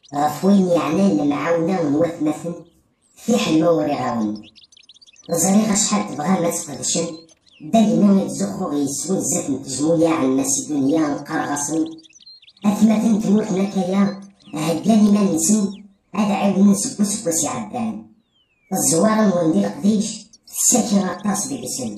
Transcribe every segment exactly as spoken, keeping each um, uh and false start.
غف وين يعني المعاونة نوثمثن في حلمة وريغاون زريغ شحال تبغى ما تقدشن دايما يتزخو غيسون زات نتجمويا عن الناس الدنيا نقرغصن أثمثن تموت نكايا هداني ما نسن هاد عاود نسكو سكو سي عدان الزوار وندير قديش الساكي غطاس بيسن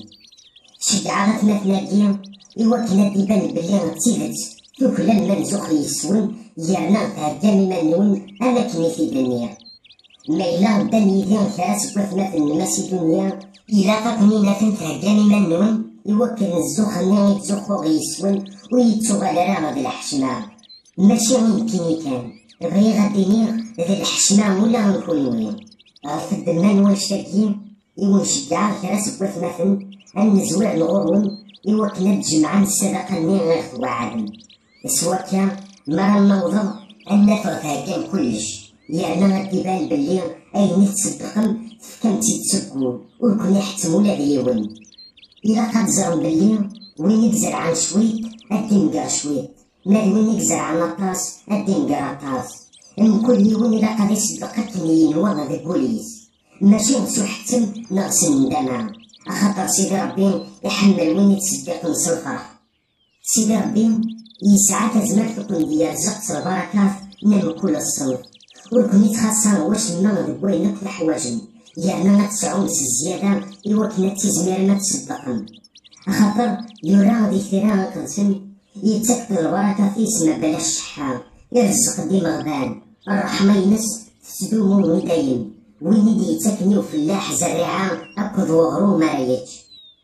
شجع غثمث ناكيا إوا كنا ديبان بلي غتيفت توكلا المنزوخ يسون يانا تهداني ما نون أنا كنيتي دنيا ما إلا غدان يدين كراس كوثمث الناس الدنيا إلا قاكني نافن تهداني ما نون إوا كان الزوخ ني يتزوخو غيسون ويتسوغال راه غد الحشمة ماشي يمكن كان بغي غاديني ذا الحشمة ولا غنكون وين غف الدمان ونشتاكي إوا نشجع كراس كوثمثن النزوع الغرون إوا كنا تجمع الصدقة ني غير وعدن سواكا مرا نوض أن تغتاكم كلش يعني غتبان بلي أين تصدقن فكم تيتسكو وكون يحتمو لا ديون إلا قد زرم بلي وين يكزر عن شويت أدي نقرا شويت مال وين يكزر عن أطاس أدي نقرا أطاس من كل يوم إلا قد يصدقك ينوى غدا البوليس ماشي نسو حتم نغسل ندمع أخاطر سيدي ربي يحمل وين يتصدق نص الفرح سيدي ربي يسعى تزمك تكون ديال زقت البركات من كل الصنف وركن يتخاصر واش نغض بوينك الحواجن يعني ما تسعونس الزيادة إوا كنا تيزمير ما تصدقن أخاطر يورا غادي ثيرا غتنسن يتكتر البركة في سما بلاش شحال يرزق ديما غبان الرحمة ينس تسدومو وداين وين يدي يتكنيو فلاح زريعة أكد وغرو مريتش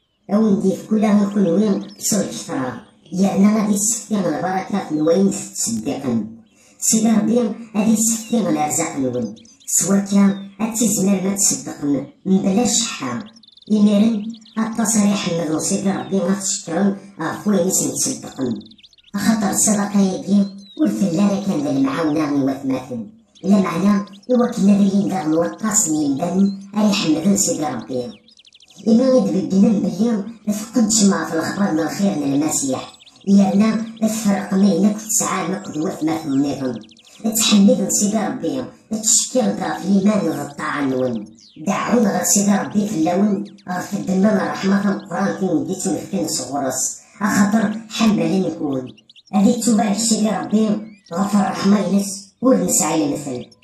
أو ندي في كلها نكون وين صور كثرة يعني غادي يسفين البركات من وين تصدقن سيدي ربي غادي يسفين الأرزاق نون سوا كان أتيزمر ما تصدقن من بلاش شحال يميرن التصريح من سيدي ربي ما تشكرن غف وين نتصدقن أخاطر الصدقة يدي والفلانة كان ذا المعاونة نوثماثن لا معنى إوا كنا ذا يندغ نوطاس يندن أيحمدن سيدي ربي إما يتبدلن بلي فقدش ما في الخبر من الخير من المسيح يعني الفرق بينك وتسعى لك وثماث النظام تحمد سيدي ربي تشكي رضا في الإيمان والطاعة نون دعون غير سيدي ربي في اللون غف الدمام الرحمة القرآن كي نديتو نفكين صغرس أخاطر حمل نكون هذي توبة سيدي ربي غفر الرحمة ينس ونسعى المثل